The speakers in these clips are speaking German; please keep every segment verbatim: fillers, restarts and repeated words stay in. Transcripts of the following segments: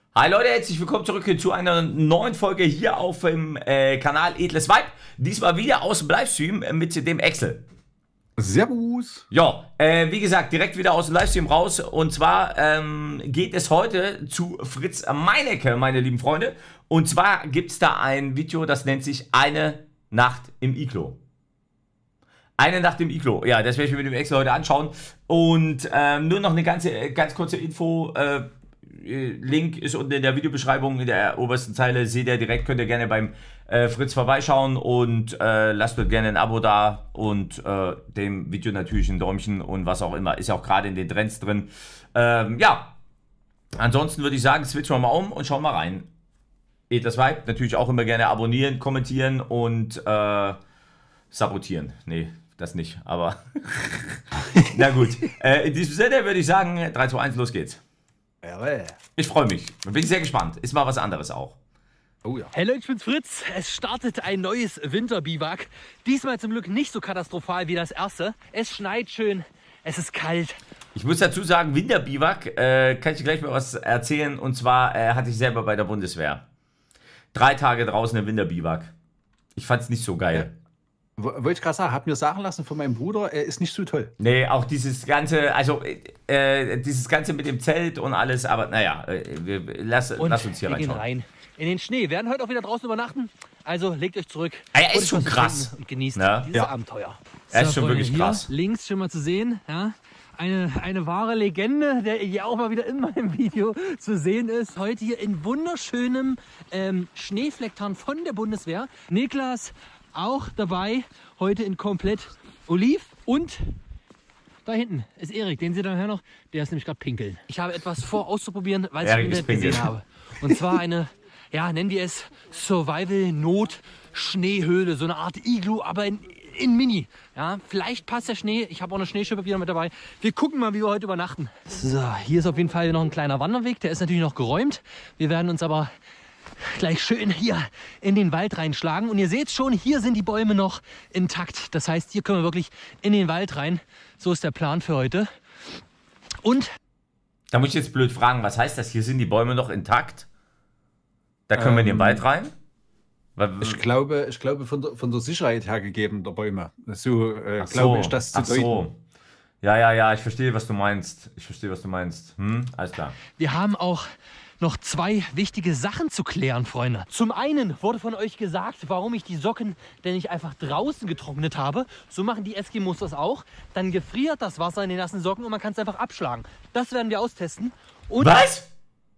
Hi Leute, herzlich willkommen zurück zu einer neuen Folge hier auf dem äh, Kanal Edles Vibe. Diesmal wieder aus dem Livestream mit dem Excel. Servus. Ja, äh, wie gesagt, direkt wieder aus dem Livestream raus. Und zwar ähm, geht es heute zu Fritz Meinecke, meine lieben Freunde. Und zwar gibt es da ein Video, das nennt sich Eine Nacht im Iglo. Eine Nacht im Iglo. Ja, das werde ich mir mit dem Excel heute anschauen. Und ähm, nur noch eine ganze, ganz kurze Info. Äh, Link ist unten in der Videobeschreibung in der obersten Zeile. Seht ihr direkt, könnt ihr gerne beim äh, Fritz vorbeischauen und äh, lasst dort gerne ein Abo da und äh, dem Video natürlich ein Däumchen und was auch immer. Ist ja auch gerade in den Trends drin. Ähm, ja, ansonsten würde ich sagen, switchen wir mal um und schauen mal rein. Edles Vibe, natürlich auch immer gerne abonnieren, kommentieren und äh, sabotieren. Nee, das nicht, aber na gut. Äh, in diesem Sinne würde ich sagen, drei, zwei, eins, los geht's. Ich freue mich. Bin sehr gespannt. Ist mal was anderes auch. Oh ja. Hey Leute, ich bin's Fritz. Es startet ein neues Winterbiwak. Diesmal zum Glück nicht so katastrophal wie das erste. Es schneit schön, es ist kalt. Ich muss dazu sagen, Winterbiwak, äh, kann ich dir gleich mal was erzählen. Und zwar äh, hatte ich selber bei der Bundeswehr. Drei Tage draußen im Winterbiwak. Ich fand's nicht so geil. Ja. Wollte ich gerade sagen, hab mir sagen lassen von meinem Bruder, er ist nicht so toll. Nee, auch dieses ganze, also äh, dieses ganze mit dem Zelt und alles, aber naja, äh, wir, lass, und lass uns hier wir gehen reinschauen. Rein in den Schnee. Wir werden heute auch wieder draußen übernachten, also legt euch zurück. Ah, ja, ist schon krass. Und genießt ja. dieses ja. Abenteuer. Er ist so, schon Freunde, wirklich krass. Links schon mal zu sehen, ja. Eine, eine wahre Legende, der hier auch mal wieder in meinem Video zu sehen ist. Heute hier in wunderschönem ähm, Schneeflecktarn von der Bundeswehr. Niklas auch dabei, heute in komplett Oliv. Und da hinten ist Erik, den seht ihr nachher noch, der ist nämlich gerade pinkeln. Ich habe etwas vor auszuprobieren, weil ich Erik es gesehen habe. Und zwar eine, ja, nennen wir es Survival-Not-Schneehöhle, so eine Art Iglu, aber in, in Mini. Ja, vielleicht passt der Schnee, ich habe auch eine Schneeschippe wieder mit dabei. Wir gucken mal, wie wir heute übernachten. So, hier ist auf jeden Fall noch ein kleiner Wanderweg, der ist natürlich noch geräumt. Wir werden uns aber gleich schön hier in den Wald reinschlagen. Und ihr seht schon, hier sind die Bäume noch intakt. Das heißt, hier können wir wirklich in den Wald rein. So ist der Plan für heute. Und da muss ich jetzt blöd fragen, was heißt das? Hier sind die Bäume noch intakt? Da können ähm, wir in den Wald rein? Ich glaube, ich glaube von, der, von der Sicherheit her gegeben, der Bäume. So äh, so, glaube ich, das zu ach deuten. So. Ja, ja, ja, ich verstehe, was du meinst. Ich verstehe, was du meinst. Hm, alles klar. Wir haben auch noch zwei wichtige Sachen zu klären, Freunde. Zum einen wurde von euch gesagt, warum ich die Socken denn nicht einfach draußen getrocknet habe. So machen die Eskimos das auch. Dann gefriert das Wasser in den nassen Socken und man kann es einfach abschlagen. Das werden wir austesten. Und was?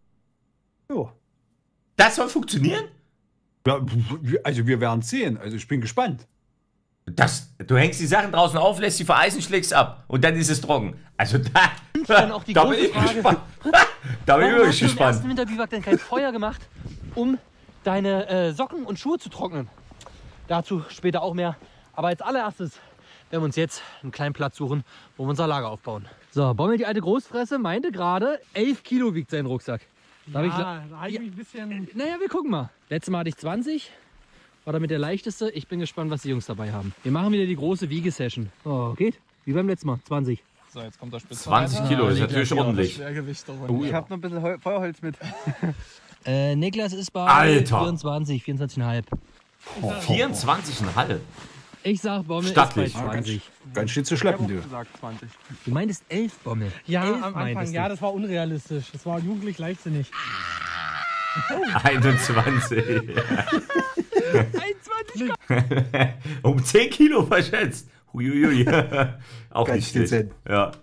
Jo. Das soll funktionieren? Ja, also wir werden sehen. Also ich bin gespannt. Das, du hängst die Sachen draußen auf, lässt sie vereisen, schlägst ab und dann ist es trocken. Also da, dann auch die da große bin ich Frage, gespannt. Da bin ich wirklich gespannt. Warum hast du im ersten Winterbiwak denn kein Feuer gemacht, um deine äh, Socken und Schuhe zu trocknen? Dazu später auch mehr. Aber als allererstes werden wir uns jetzt einen kleinen Platz suchen, wo wir unser Lager aufbauen. So, Bommel, die alte Großfresse, meinte gerade, elf Kilo wiegt sein Rucksack. Da ja, habe ich, hab ich ein bisschen... Naja, wir gucken mal. Letztes Mal hatte ich zwanzig. War damit der leichteste. Ich bin gespannt, was die Jungs dabei haben. Wir machen wieder die große Wiegesession. Oh, geht? Wie beim letzten Mal. zwanzig. So, jetzt kommt der Spitze. zwanzig Kilo, ist natürlich ordentlich. Oh, ich habe noch ein bisschen Heu Feuerholz mit. äh, Niklas ist bei Alter. vierundzwanzig, vierundzwanzig Komma fünf. Oh, vierundzwanzig Komma fünf? Ich sag, Bommel Stattlich. ist bei zwanzig. Ganz schön zu schleppen, du. zwanzig. Du meintest elf, Bommel. Ja, elf am Anfang, ja, das war unrealistisch. Das war jugendlich leichtsinnig. einundzwanzig. einundzwanzig. Um zehn Kilo verschätzt. Huiuiui. Auch Ganz nicht schlecht. Ja.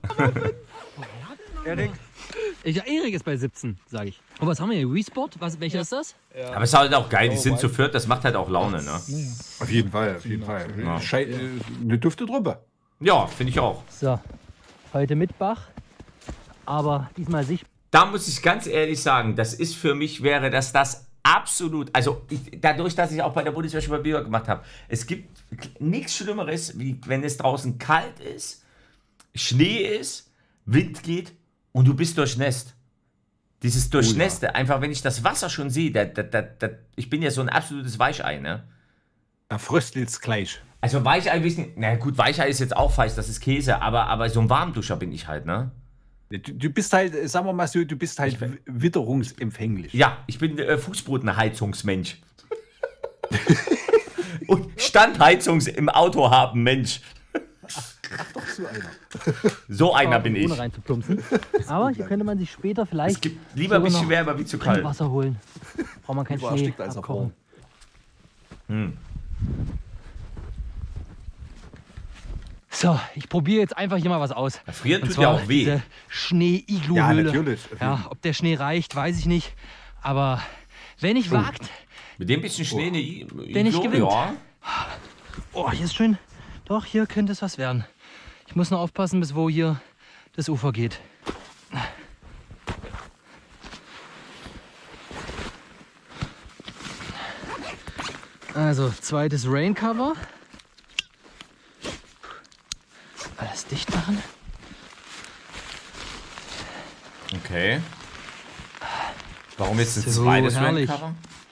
Erik. Ich, Erik ist bei siebzehn, sage ich. Und was haben wir hier? Wii Sport? Was, welcher ja. ist das? Ja. Aber es ist halt auch geil, die sind zu viert, das macht halt auch Laune, ne? Auf jeden Fall, auf jeden Fall. Ja. Schei äh, eine dufte Truppe. Ja, finde ich auch. So, heute mit Bach, aber diesmal sich. Da muss ich ganz ehrlich sagen, das ist für mich, wäre das das absolut, also ich, dadurch, dass ich auch bei der Bundeswehr schon mal Biwak gemacht habe, es gibt nichts Schlimmeres, wie wenn es draußen kalt ist, Schnee ist, Wind geht und du bist durchnässt. Dieses Durchnässte, oh ja. Einfach wenn ich das Wasser schon sehe, da, da, da, da, ich bin ja so ein absolutes Weichei, ne? Da fröstelt's gleich. Also Weichei, wissen, na gut, Weichei ist jetzt auch falsch, das ist Käse, aber, aber so ein Warmduscher bin ich halt, ne? Du, du bist halt, sagen wir mal so, du bist halt witterungsempfänglich. Ja, ich bin äh, Fußbodenheizungsmensch. Und Standheizungs im Auto haben Mensch. Ach doch, so einer. So einer bin ich. Ohne reinzuplumpsen. Aber hier könnte man sich später vielleicht Es gibt lieber ein bisschen wärmer wie zu kalt. Wasser holen. Braucht man keinen Lieber Schnee erstickt als abkochen. Hm. So, ich probiere jetzt einfach hier mal was aus. Ja, frieren Und tut zwar ja auch weh. diese Ja, Schnee-Iglu-Höhle. natürlich. Ja, ob der Schnee reicht, weiß ich nicht. Aber wenn ich wagt, Mit dem bisschen Schnee eine I Der nicht Iglo, gewinnt. ja. oh, hier ist schön. Doch, hier könnte es was werden. Ich muss nur aufpassen, bis wo hier das Ufer geht. Also, zweites Raincover. Alles dicht machen. Okay. Warum jetzt ein So zweites herrlich. Raincover?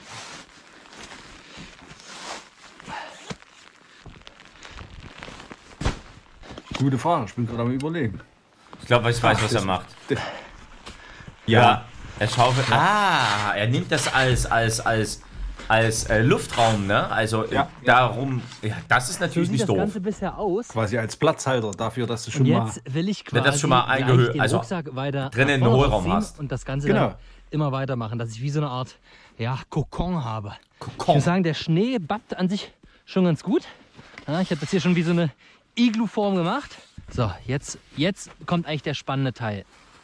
Gute Frage, ich bin gerade am Überlegen. Ich glaube, ich weiß, was er macht. Ja, er schaufelt. Ah, er nimmt das als, als, als, als äh, Luftraum, ne? Also äh, Ja. darum. Ja, das ist So natürlich sieht nicht das doof. Ganze bisher aus. Quasi als Platzhalter dafür, dass du Und schon mal. jetzt will ich Ja, quasi das schon mal gleich eingehö- den also Rucksack weiter drinnen nach einen vorne Hohlraum rausziehen hast. und das Ganze Genau. dann immer weitermachen, dass ich wie so eine Art ja, Kokon habe. Ich Kokon. muss sagen, der Schnee bappt an sich schon ganz gut. Ja, ich habe das hier schon wie so eine Iglu-Form gemacht. So, jetzt, jetzt kommt eigentlich der spannende Teil.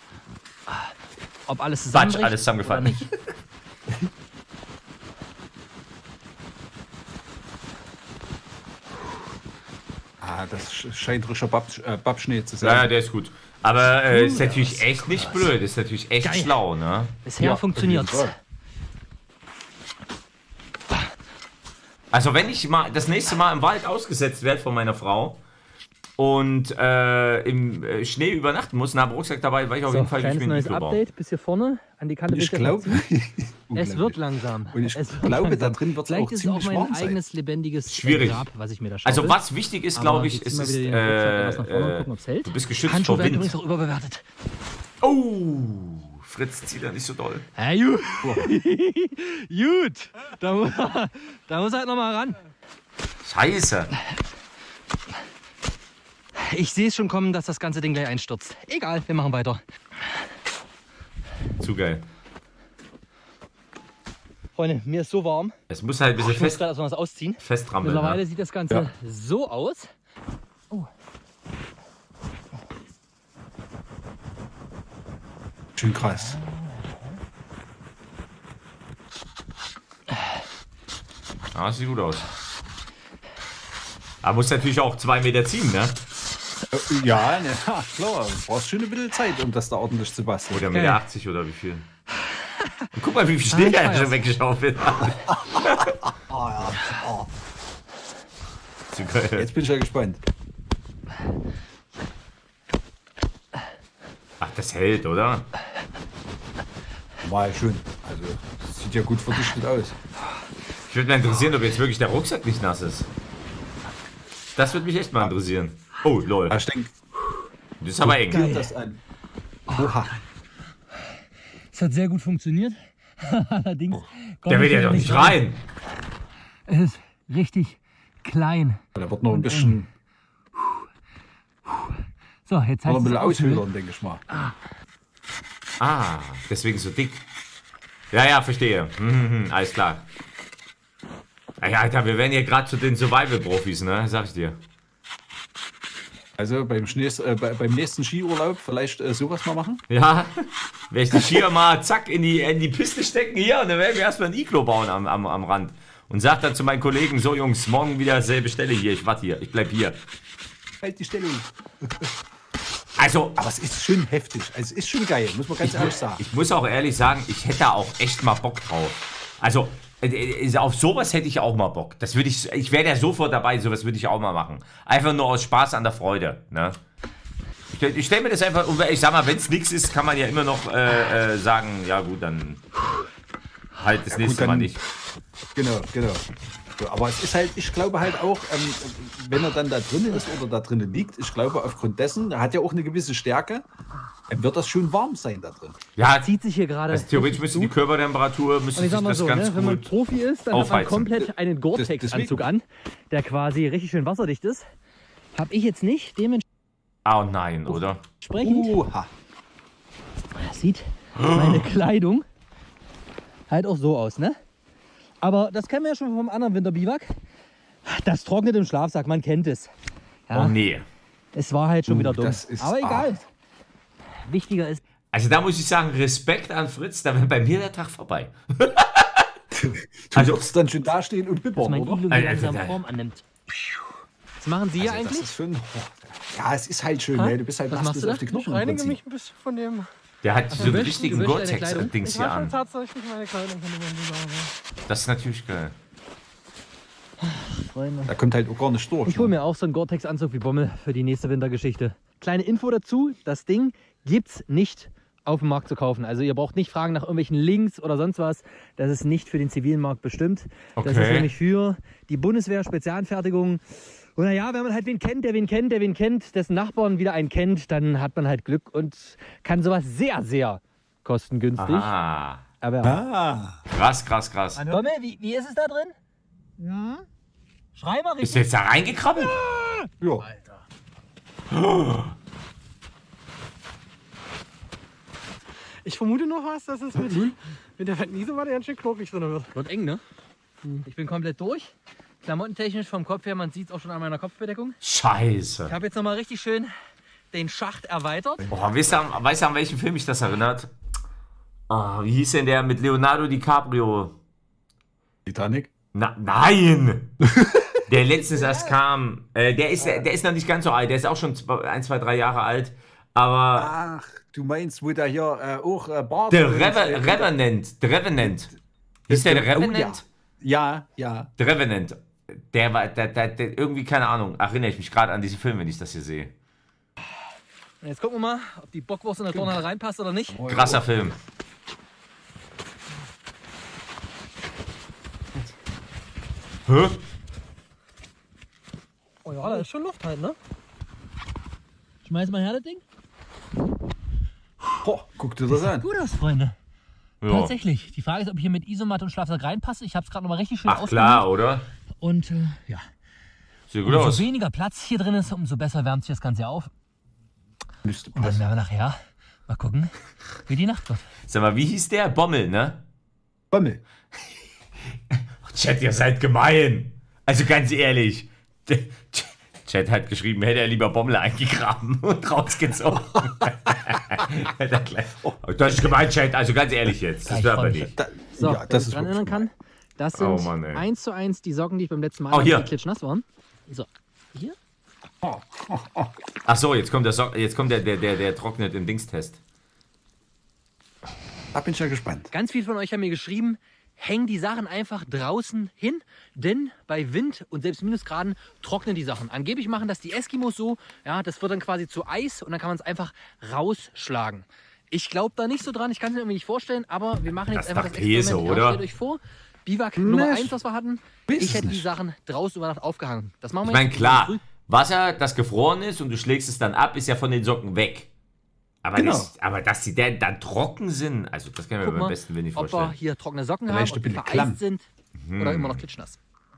Ob alles zusammenbricht Batsch, alles zusammengefallen. oder nicht. Ah, das scheint rischer Bab, äh, Babschnee zu sein. Ja, ja, der ist gut. Aber äh, ist natürlich echt nicht blöd. Ist natürlich echt Geil. schlau, ne? Bisher Ja, funktioniert's. auf jeden Fall. Also wenn ich mal das nächste Mal im Wald ausgesetzt werde von meiner Frau und äh, im äh, Schnee übernachten muss und habe Rucksack dabei, weil ich auf So, jeden Fall nicht kleines mehr neues Iglo baue. Update bis hier vorne an die Kante. Und ich bitte noch glaube, ziehen. Es wird langsam. Und ich es wird glaube, langsam. da drin wird's Vielleicht auch ist es auch ziemlich mein warm sein. eigenes lebendiges Schwierig. Grab, was ich mir da schaufel. Also was wichtig ist, Aber glaube wir ich, ziehen ist, mal ist wieder den Rucksack etwas äh, nach vorne und äh, gucken, ob's hält. du bist geschützt Handschuhe vor werden Wind. übrigens auch überbewertet. Oh, Fritz zieht er nicht so doll. Ja, gut. Gut. Da muss, da muss halt noch mal ran. Scheiße. Ich sehe es schon kommen, dass das ganze Ding gleich einstürzt. Egal, wir machen weiter. Zu geil. Freunde, mir ist so warm. Es muss halt ein bisschen Ich muss fest, gerade erstmal was ausziehen. festrammeln. Mittlerweile Ne? sieht das Ganze Ja. so aus. Oh. Schön krass. Ah, das sieht gut aus. Aber muss natürlich auch zwei Meter ziehen, ne? Äh, Ja, ne, ja, klar. Du brauchst schon ein bisschen Zeit, um das da ordentlich zu basteln. Oder Meter achtzig oder wie viel? Und guck mal, wie viel Schnee ich er feier's. schon weggeschaufelt hat. Zu geil. Jetzt bin ich ja gespannt. Ach, das hält, oder? Mal schön. Also, das sieht ja gut verdichtet aus. Ich würde mal interessieren, ob jetzt wirklich der Rucksack nicht nass ist. Das würde mich echt mal interessieren. Oh, lol. Aber ich denke, Das ist aber eng. gilt das an. Oha. Es hat sehr gut funktioniert. Allerdings. Der will ja doch nicht rein. Es ist richtig klein. Da wird noch ein bisschen, So, jetzt noch heißt ein bisschen es aushöhlen. aushöhlern, denke ich mal. Ah, deswegen so dick. Ja, ja, verstehe. Mhm, mhm, alles klar. Ja, ja, Alter, wir werden hier gerade zu den Survival-Profis, ne? Sag ich dir. Also beim, Schnee, äh, bei, beim nächsten Skiurlaub vielleicht äh, sowas mal machen? Ja, werde ich die Skier mal zack in die, in die Piste stecken hier und dann werden wir erstmal ein Iglo bauen am, am, am Rand. Und sag dann zu meinen Kollegen, so Jungs, morgen wieder selbe Stelle hier, ich warte hier, ich bleib hier. Halt die Stellung. Also, Aber es ist schon heftig. Also es ist schon geil, muss man ganz ehrlich sagen. ich muss auch ehrlich sagen, ich hätte auch echt mal Bock drauf. Also, äh, äh, auf sowas hätte ich auch mal Bock. Das würde ich, ich wäre ja sofort dabei, sowas würde ich auch mal machen. Einfach nur aus Spaß an der Freude, ne? Ich, stell- ich stelle mir das einfach, ich sag mal, wenn es nichts ist, kann man ja immer noch äh, äh, sagen, ja gut, dann halt das Ja, gut, nächste dann- Mal nicht. Genau, genau. So, aber es ist halt, ich glaube halt auch, ähm, wenn er dann da drinnen ist oder da drinnen liegt, ich glaube aufgrund dessen, er hat ja auch eine gewisse Stärke, Dann wird das schon warm sein da drin. Ja, Zieht sich hier gerade. also theoretisch müsste die Körpertemperatur, müsste Und ich sich sag mal das so, ganz ne, wenn man gut Profi ist, dann hat man aufheizen. komplett einen Gore-Tex-Anzug an, der quasi richtig schön wasserdicht ist. Hab ich jetzt nicht. Dementsprechend Oh nein, oder? Uha. sieht meine Kleidung halt auch so aus, ne? Aber das kennen wir ja schon vom anderen Winterbiwak. Das trocknet im Schlafsack, man kennt es. Ja, Oh nee. es war halt schon wieder dumm. das ist- Aber egal. Wichtiger ist, Also da muss ich sagen, Respekt an Fritz, da wäre bei mir der Tag vorbei. Du Also- wirst dann schon dastehen und dass bibbern, mein oder? Iglu Äh, langsam äh, Form annimmt. Was machen Sie hier Also, das eigentlich? ist schon, ja, es ist halt schön, Ha? ne? Du bist halt Was nass machst bis du da? auf die Knochen. Ich im reinige Prinzip. mich ein bisschen von dem. Der hat so du einen wäschst- richtigen du wäschst deine Kleidung? Gore-Tex-Dings Ich hier wasche an. tatsächlich meine Kleidung, könnte man so sagen. Ja. Das ist natürlich geil. Freunde. Da kommt halt auch gar nicht durch. Ich hole mir auch so einen Gore-Tex-Anzug wie Bommel für die nächste Wintergeschichte. Kleine Info dazu, das Ding gibt's nicht auf dem Markt zu kaufen. Also ihr braucht nicht fragen nach irgendwelchen Links oder sonst was. Das ist nicht für den zivilen Markt bestimmt. Das ist Okay. nämlich für die Bundeswehr Spezialanfertigung. Und naja, wenn man halt wen kennt, der wen kennt, der wen kennt, dessen Nachbarn wieder einen kennt, dann hat man halt Glück und kann sowas sehr, sehr kostengünstig. Ah, Aber Ah. krass, krass, krass. Bommel, wie, wie ist es da drin? Ja. Schrei mal Ist richtig. der jetzt da reingekrabbelt? Ja. Ich vermute noch was, dass es mit, mit der Fettniese war, der ganz schön knurkig drin wird. Wird eng, ne? Ich bin komplett durch. Klamottentechnisch vom Kopf her, man sieht es auch schon an meiner Kopfbedeckung. Ich Scheiße. habe jetzt nochmal richtig schön den Schacht erweitert. Boah, weißt du, an- weißt du, an welchen Film mich das erinnert? Ah, wie hieß denn der mit Leonardo DiCaprio? Titanic? Na, nein! Der letztens erst kam. Äh, der, ist, der ist noch nicht ganz so alt. Der ist auch schon zwei, ein, zwei, drei Jahre alt. Aber Ach, du meinst, wo der hier äh, auch äh, Bart... The und, Rever äh, Revenant. The Revenant. Hieß der The Oh, Revenant? ja, ja. The Revenant. Der war, der, der, der, irgendwie, keine Ahnung, erinnere ich mich gerade an diesen Film, wenn ich das hier sehe. Und jetzt gucken wir mal, ob die Bockwurst in der Turnhalle reinpasst oder nicht. Krasser Film. Hä? Oh ja, da ist schon Luft halt, ne? Schmeiß mal her, das Ding. Boah, guck dir das an. Gut aus, Freunde. Ja. Tatsächlich. Die Frage ist, ob ich hier mit Isomatte und Schlafsack reinpasse. Ich habe es gerade nochmal richtig schön Ach klar, oder? Und äh, ja, Sieht gut umso aus. weniger Platz hier drin ist, umso besser wärmt sich das Ganze auf. Müsste Und dann passen. werden wir nachher mal gucken, wie die Nacht wird. Sag mal, wie hieß der? Bommel, ne? Bommel. Chat, ihr seid gemein. Also ganz ehrlich. Chat hat geschrieben, hätte er lieber Bommel eingegraben und rausgezogen. Hat er gleich- Oh, das ist gemein, Chat. Also ganz ehrlich jetzt. Das Ich hört freu man mich. nicht. Da, So, ja, wenn das ich ist dran erinnern wirklich kann, das sind Oh Mann, ey. eins zu eins die Socken, die ich beim letzten Mal Oh, hatte, hier. die klitschnass waren. So, hier. Ach so, jetzt kommt der, so jetzt kommt der, der, der, der trocknet im Dingstest. Da bin ich ja gespannt. Ganz viele von euch haben mir geschrieben, hängen die Sachen einfach draußen hin, denn bei Wind und selbst Minusgraden trocknen die Sachen. Angeblich machen das die Eskimos so, ja, das wird dann quasi zu Eis und dann kann man es einfach rausschlagen. Ich glaube da nicht so dran, ich kann es mir irgendwie nicht vorstellen, aber wir machen jetzt Das ist einfach doch das Experiment. Käse, Ja, oder? stellt euch vor, Biwak Nummer Ne, eins, was wir hatten, weiß ich es hätte die nicht. Sachen draußen über Nacht aufgehangen. Das machen wir Ich meine, jetzt. klar, Früh- Wasser, das gefroren ist und du schlägst es dann ab, ist ja von den Socken weg. Aber, Genau. das, aber dass sie dann, dann trocken sind, also das kann ich mir Guck beim mal, besten Willen nicht ob wir vorstellen. hier trockene Socken Vielleicht haben, ob die ein bisschen vereist klamm. sind Mhm. oder immer noch klitschnass.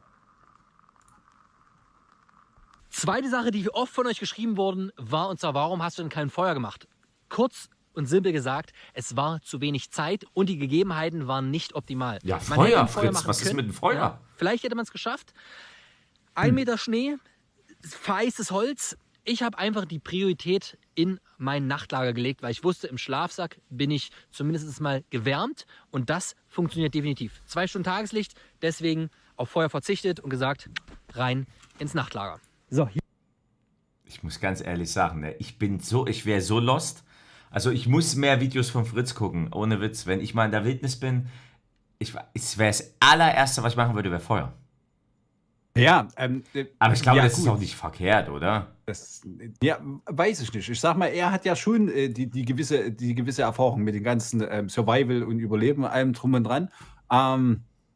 Zweite Sache, die oft von euch geschrieben worden war, und zwar, warum hast du denn kein Feuer gemacht? Kurz und simpel gesagt, es war zu wenig Zeit und die Gegebenheiten waren nicht optimal. Ja, Man Feuer, hätte ein Fritz, machen was ist können. mit dem Feuer? Ja, vielleicht hätte man es geschafft. Ein Hm. Meter Schnee, vereistes Holz. Ich habe einfach die Priorität in mein Nachtlager gelegt, weil ich wusste, im Schlafsack bin ich zumindest mal gewärmt und das funktioniert definitiv. Zwei Stunden Tageslicht, deswegen auf Feuer verzichtet und gesagt, rein ins Nachtlager. So, hier. Ich muss ganz ehrlich sagen, ne, ich bin so, ich wäre so lost. Also ich muss mehr Videos von Fritz gucken, ohne Witz. Wenn ich mal in der Wildnis bin, ich, es wäre das allererste, was ich machen würde, wäre Feuer. Ja, ähm, äh, Aber ich glaube, ja, das ist gut. auch nicht verkehrt, oder? Das, ja, weiß ich nicht. Ich sag mal, er hat ja schon äh, die, die, gewisse, die gewisse Erfahrung mit den ganzen ähm, Survival und Überleben, allem drum und dran. Ähm,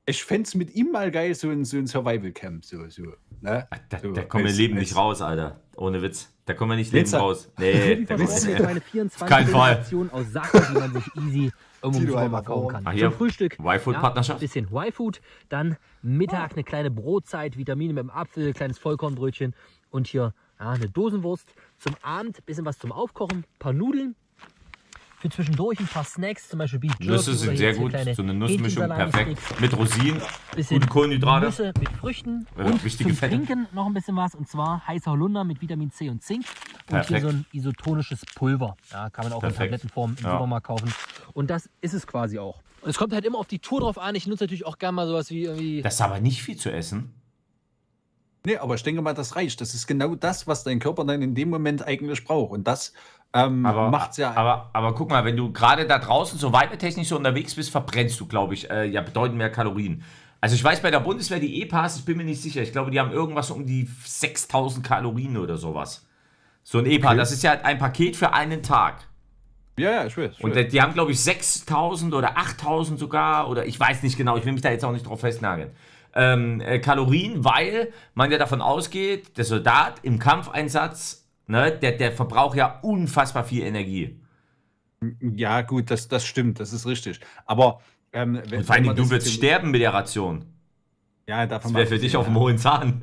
Ich fände es mit ihm mal geil, so ein, so ein Survival-Camp. So, so, ne? Da, so, da kommen wir als- leben als- nicht raus, Alter. Ohne Witz. Da kommen wir nicht Willst leben du- raus. Nee, da Das ist kommen wir meine Auf vierundzwanzig keinen Fall. Option aus Sachen, die man sich easy irgendwo im Zieh du Supermarkt einmal kaufen vor. kann. Ah, hier, Zum Frühstück. Y-Food-Partnerschaft? Ja, bisschen Y-Food. Dann Mittag eine kleine Brotzeit, Vitamine mit dem Apfel, kleines Vollkornbrötchen und hier ja, eine Dosenwurst. Zum Abend bisschen was zum Aufkochen, paar Nudeln. Für zwischendurch ein paar Snacks, zum Beispiel Beef Jerky. Nüsse oder sind hier sehr jetzt hier gut. kleine So eine Nussmischung, Hähnchensalami-Sticks. perfekt. Mit Rosinen, Bisschen gute Kohlenhydrate. Nüsse mit Früchten Ja, und wichtige zum Fette. Trinken noch ein bisschen was. Und zwar heißer Holunder mit Vitamin C und Zink. Und Perfekt. hier so ein isotonisches Pulver. Ja, kann man auch Perfekt. in Tablettenform im Ja. Supermarkt kaufen. Und das ist es quasi auch. Und es kommt halt immer auf die Tour drauf an. Ich nutze natürlich auch gerne mal sowas wie irgendwie... Das ist aber nicht viel zu essen. Nee, aber ich denke mal, das reicht. Das ist genau das, was dein Körper dann in dem Moment eigentlich braucht. Und das ähm, Aber, macht's ja. aber, aber guck mal, wenn du gerade da draußen so werbetechnisch so unterwegs bist, verbrennst du, glaube ich, äh, ja bedeutend mehr Kalorien. Also ich weiß bei der Bundeswehr, die E-Pass, ich bin mir nicht sicher, ich glaube, die haben irgendwas um die sechstausend Kalorien oder sowas. So ein E-Pass, Okay. das ist ja ein Paket für einen Tag. ja, ja, ich weiß. Ich Und weiß. die, die haben, glaube ich, sechstausend oder achttausend sogar, oder ich weiß nicht genau, ich will mich da jetzt auch nicht drauf festnageln. Ähm, äh, Kalorien, weil man ja davon ausgeht, der Soldat im Kampfeinsatz, ne, der, der verbraucht ja unfassbar viel Energie. Ja, gut, das, das stimmt, das ist richtig. Aber ähm, wenn, Und vor allem, wenn man du das wirst jetzt- sterben mit der Ration. Ja, davon Das wäre für dich auf dem hohen Zahn.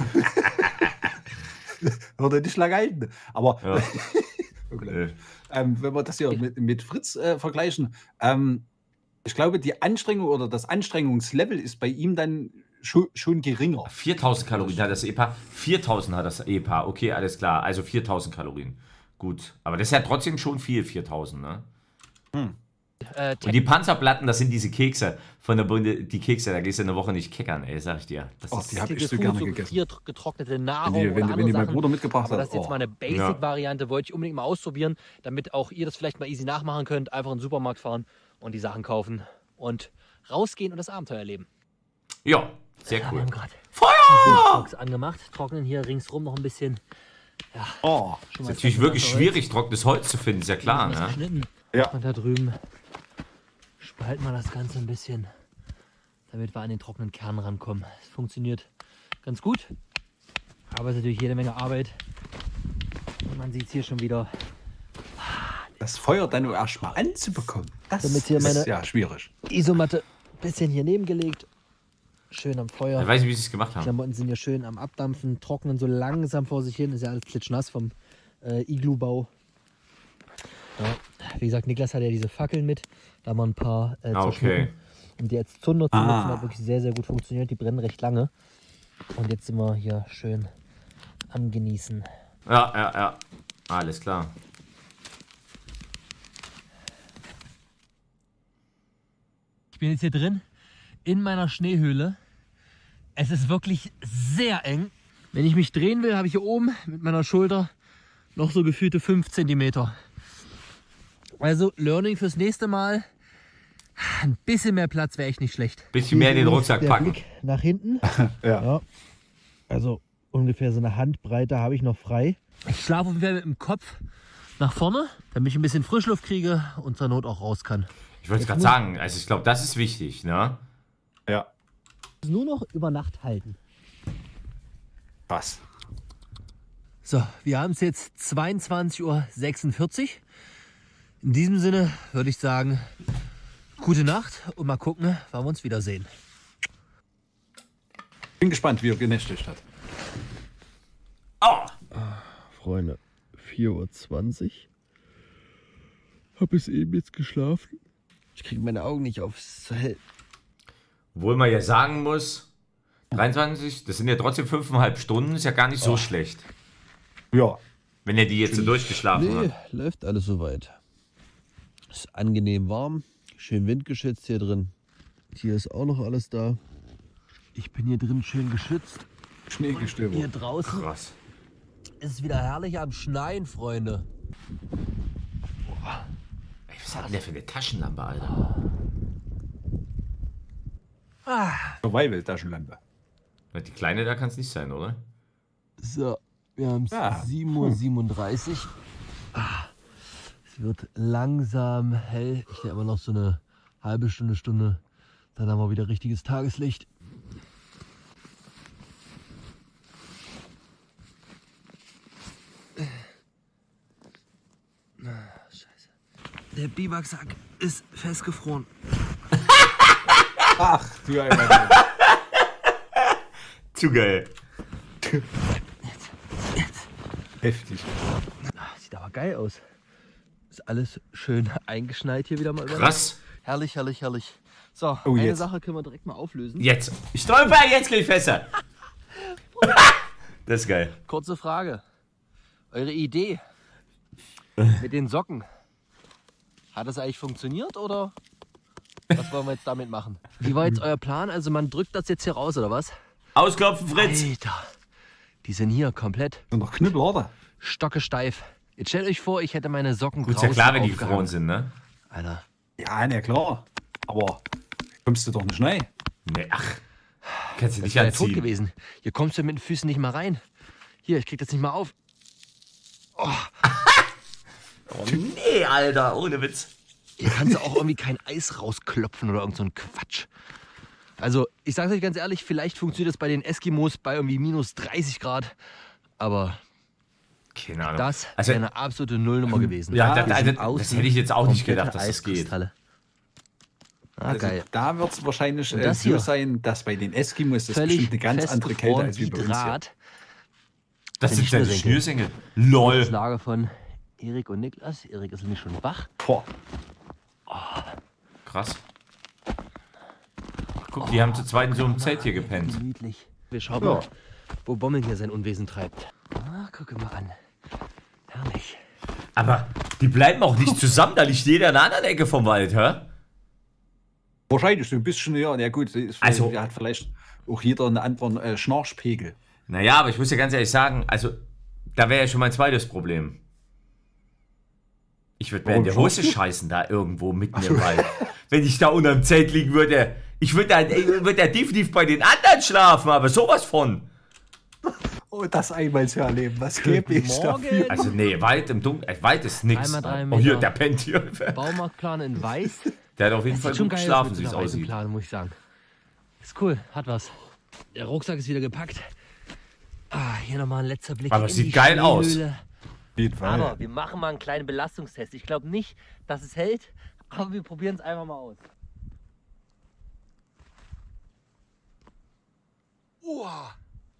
Würde nicht lange halten. Aber Ja. okay. ähm, wenn wir das hier mit, mit Fritz äh, vergleichen, ähm, ich glaube, die Anstrengung oder das Anstrengungslevel ist bei ihm dann schon, schon geringer. viertausend Kalorien hat das E-Paar. viertausend hat das E-Paar. Okay, alles klar. Also viertausend Kalorien. Gut. Aber das ist ja trotzdem schon viel, viertausend, ne? Äh, Und die Panzerplatten, das sind diese Kekse von der Bunde, die Kekse, da gehst du eine Woche nicht keckern, ey, sag ich dir. Das Oh, ist, die hab ich Food, so gerne so gegessen. gefriert, getrocknete Nahrung Wenn die, oder wenn, die- andere wenn die mein Sachen. Bruder mitgebracht Aber hat. das ist jetzt oh. mal eine Basic-Variante, wollte ich unbedingt mal ausprobieren, damit auch ihr das vielleicht mal easy nachmachen könnt. Einfach in den Supermarkt fahren und die Sachen kaufen und rausgehen und das Abenteuer erleben. ja, sehr Wir cool. haben gerade Feuer! Box angemacht, trocknen hier ringsrum noch ein bisschen. Oh, Schon Ist mal natürlich das wirklich ganze schwierig, trockenes Holz zu finden, ist ja klar, Holz ne? geschnitten. Ja. Und da drüben spalten wir das Ganze ein bisschen, damit wir an den trockenen Kern rankommen. Es funktioniert ganz gut, aber es ist natürlich jede Menge Arbeit. Und man sieht es hier schon wieder. das Feuer dann nur erstmal anzubekommen, das Damit hier ist meine- ja schwierig. Isomatte ein bisschen hier nebengelegt. Schön am Feuer. Ich weiß nicht, wie sie es gemacht haben. Klamotten sind hier schön am Abdampfen, trocknen so langsam vor sich hin. Ist ja alles klitschnass vom äh, Iglu-Bau. Ja. Wie gesagt, Niklas hat ja diese Fackeln mit. Da haben wir ein paar äh, Ah, zerschnitten. okay. Um die als Zunder zu nutzen, Ah. hat wirklich sehr, sehr gut funktioniert. Die brennen recht lange. Und jetzt sind wir hier schön am Genießen. Ja, ja, ja. Alles klar. Ich bin jetzt hier drin in meiner Schneehöhle. Es ist wirklich sehr eng. Wenn ich mich drehen will, habe ich hier oben mit meiner Schulter noch so gefühlte fünf Zentimeter. Also Learning fürs nächste Mal. Ein bisschen mehr Platz wäre echt nicht schlecht. Bisschen mehr in den Rucksack Der packen. Blick nach hinten. Ja. Ja. Also ungefähr so eine Handbreite habe ich noch frei. Ich schlafe auf jeden Fall mit dem Kopf nach vorne, damit ich ein bisschen Frischluft kriege und zur Not auch raus kann. Ich wollte gerade sagen, also ich glaube, das ist wichtig, ne? Ja, Nur noch über Nacht halten. krass. So, wir haben es jetzt zweiundzwanzig Uhr sechsundvierzig. In diesem Sinne würde ich sagen, gute Nacht und mal gucken, wann wir uns wiedersehen. Bin gespannt, wie er genächtigt hat. Oh! Freunde, vier Uhr zwanzig. Hab bis eben jetzt geschlafen. Ich kriege meine Augen nicht auf, es ist zu hell. Obwohl man ja sagen muss, dreiundzwanzig, das sind ja trotzdem fünfeinhalb Stunden, ist ja gar nicht so schlecht. Ja, Wenn er die jetzt so durchgeschlafen Nee, hat. läuft alles soweit. Ist angenehm warm, schön windgeschützt hier drin. Hier ist auch noch alles da. Ich bin hier drin schön geschützt. Schneegestöber. Hier draußen Krass. ist es wieder herrlich am Schneien, Freunde. Ey, was hat denn der für eine Taschenlampe, Alter? Survival-Taschenlampe. Die kleine da kann es nicht sein, oder? So, wir haben es Ah. sieben Uhr siebenunddreißig. Ah, es wird langsam hell. Ich denke aber noch so eine halbe Stunde, Stunde Dann haben wir wieder richtiges Tageslicht. Scheiße. Der Biwaksack ist festgefroren. Ach, du einmal. Zu geil. Jetzt, jetzt. Heftig. Ah, sieht aber geil aus. Ist alles schön eingeschneit hier wieder mal. Krass. Herrlich, herrlich, herrlich. So, Oh, eine jetzt. Sache können wir direkt mal auflösen. Jetzt. Ich stolper, jetzt gleich fester. Das ist geil. Kurze Frage. Eure Idee mit den Socken, hat das eigentlich funktioniert oder was wollen wir jetzt damit machen? Wie war jetzt euer Plan? Also man drückt das jetzt hier raus oder was? Ausklopfen, Fritz. Alter, die sind hier komplett Und noch Knüppel, oder? stockesteif. Jetzt stellt euch vor, ich hätte meine Socken Gut, ist ja draußen klar, wenn die aufgehangen. gefroren sind, ne? Alter, Ja, na klar. Aber kommst du doch nicht rein. Nee, ach. Kannst du das nicht wäre ja tot anziehen. gewesen. Hier kommst du mit den Füßen nicht mal rein. Hier, ich krieg das nicht mal auf. Oh, nee, Alter, ohne Witz. Hier kannst du auch irgendwie kein Eis rausklopfen oder irgend so ein Quatsch. Also, ich sag's euch ganz ehrlich, vielleicht funktioniert das bei den Eskimos bei irgendwie minus dreißig Grad. Aber Keine Ahnung. das Also- wäre eine absolute Nullnummer gewesen. Ja, Ja, das, Die sind also, das außen hätte ich jetzt auch nicht komplette gedacht, dass das geht. Eiskristalle. Ah, Also geil. da wird es wahrscheinlich Und äh, das so hier? sein, dass bei den Eskimos das Völlig bestimmt eine ganz andere Kälte festgefroren als wie wie bei uns hier. Draht. Das Sind sind die deine Schnürsenkel. Schnürsenkel. Das Lol. Lager von Erik und Niklas. Erik ist nämlich schon wach. Boah. Krass. Ach, guck, die haben zu zweit in so einem Zelt hier gepennt. Gemütlich. Wir schauen Ja. mal, wo Bommel hier sein Unwesen treibt. Ah, guck mal an. Herrlich. Aber die bleiben auch nicht zusammen, da liegt jeder in einer anderen Ecke vom Wald, hä? Wahrscheinlich so ein bisschen, ja. Ja gut, ist Also- also, hat vielleicht auch jeder einen anderen äh, Schnarchpegel. Naja, aber ich muss ja ganz ehrlich sagen, also, da wäre ja schon mein zweites Problem. Ich würde mir in Warum der Hose schaust du? scheißen, da irgendwo mitten im Wald. Wenn ich da unterm Zelt liegen würde. Ich würde da, ich würd da definitiv bei den anderen schlafen, aber sowas von. Oh, das einmal zu erleben, was gäbe ich Morgen. dafür? Also, nee, Wald im Dunkeln, äh, Wald ist nix. Einmal drei Oh, hier, Meter. der pennt hier. Baumarktplan in weiß. Der hat auf jeden Sieht Fall schon gut geil geschlafen, aus wie mit es so einer weißen aussieht. Plane, muss ich sagen. Ist cool, hat was. Der Rucksack ist wieder gepackt. Ah, hier nochmal ein letzter Blick Aber in es sieht die geil aus. Schneehöhle. Auf jeden Fall. Aber wir machen mal einen kleinen Belastungstest. Ich glaube nicht, dass es hält, aber wir probieren es einfach mal aus. Uah.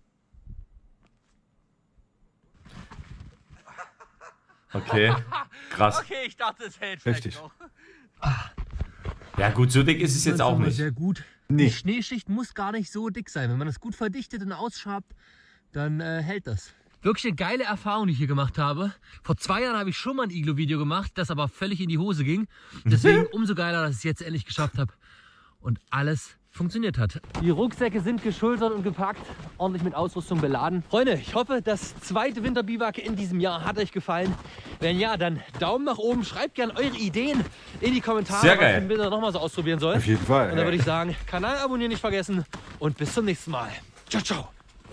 Okay, krass. Okay, ich dachte, es hält Heftig. noch. Ja gut, so dick ist es jetzt auch nicht. Sehr gut. Nee. Die Schneeschicht muss gar nicht so dick sein. Wenn man das gut verdichtet und ausschabt, dann äh, hält das. Wirklich eine geile Erfahrung, die ich hier gemacht habe. Vor zwei Jahren habe ich schon mal ein Iglo-Video gemacht, das aber völlig in die Hose ging. Deswegen umso geiler, dass ich es jetzt endlich geschafft habe und alles funktioniert hat. Die Rucksäcke sind geschultert und gepackt, ordentlich mit Ausrüstung beladen. Freunde, ich hoffe, das zweite Winterbiwak in diesem Jahr hat euch gefallen. Wenn ja, dann Daumen nach oben. Schreibt gerne eure Ideen in die Kommentare, Sehr was geil. ich im Winter nochmal so ausprobieren soll. Auf jeden Fall. Und dann würde ich sagen, Kanal abonnieren nicht vergessen und bis zum nächsten Mal. Ciao, ciao.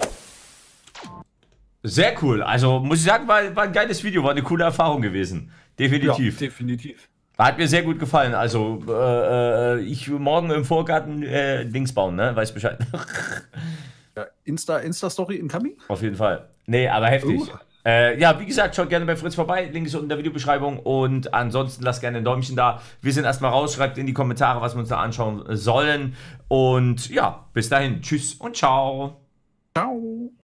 Sehr cool. Also muss ich sagen, war, war ein geiles Video, war eine coole Erfahrung gewesen. Definitiv. Ja, definitiv. Hat mir sehr gut gefallen. Also äh, äh, ich will morgen im Vorgarten äh, Dings bauen, ne? Weiß Bescheid. Ja, Insta, Insta-Story incoming? Auf jeden Fall. Nee, aber heftig. Uh. Äh, ja, wie gesagt, schaut gerne bei Fritz vorbei. Link ist unten in der Videobeschreibung. Und ansonsten lasst gerne ein Däumchen da. Wir sind erstmal raus. Schreibt in die Kommentare, was wir uns da anschauen sollen. Und ja, bis dahin. Tschüss und ciao. Ciao.